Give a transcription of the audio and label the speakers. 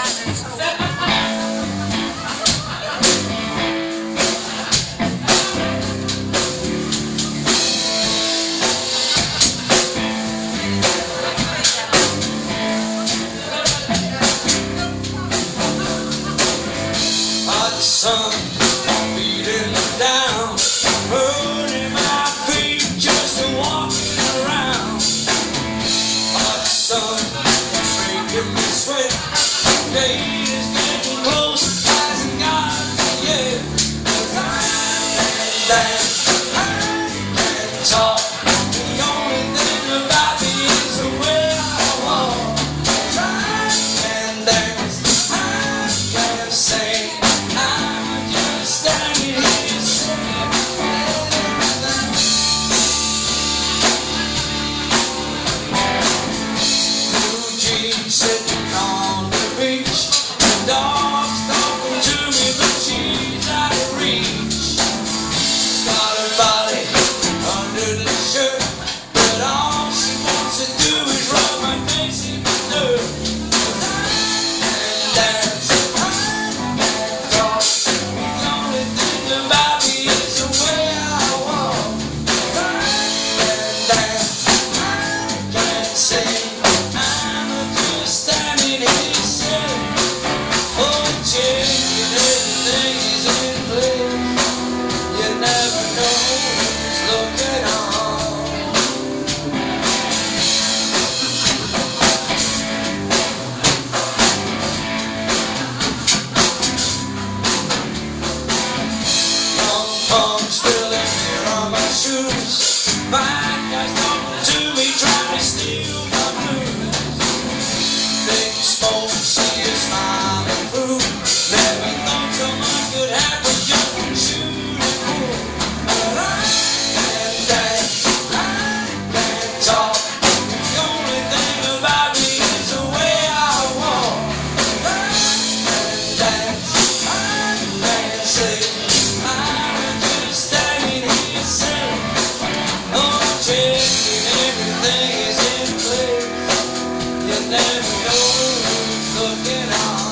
Speaker 1: Sun beating down, burning my feet just walking around. Hot sun making me sweat. Day is getting close, rising God, yeah. 'Cause I can't dance, I can't talk. The only thing about me is the way I walk. I can't dance, I can't sing. Sitting on the beach, the dog's talking to me, but she's out of reach. Got her body under the shirt, but all she wants to do is rub my face in the dirt. 'Cause I can't dance, I can't talk. The only thing about me is the way I walk. I can't dance, I can't sing. Standing here saying, oh, changing everything is in place. You never know who's looking on. Long pumps spilling here on my shoes. Bad guys talking to me, trying to steal my blues. Big smoke, see you smiling through. Never thought so much could happen just from shooting through. But I can't dance, I can't talk. The only thing about me is the way I walk. I can't dance, I can't sing. I'm just standing here saying, oh, checking everything is in place. You never know who's looking on.